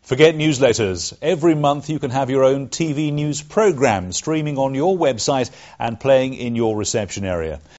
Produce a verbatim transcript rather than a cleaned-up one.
Forget newsletters. Every month you can have your own T V news programme streaming on your website and playing in your reception area.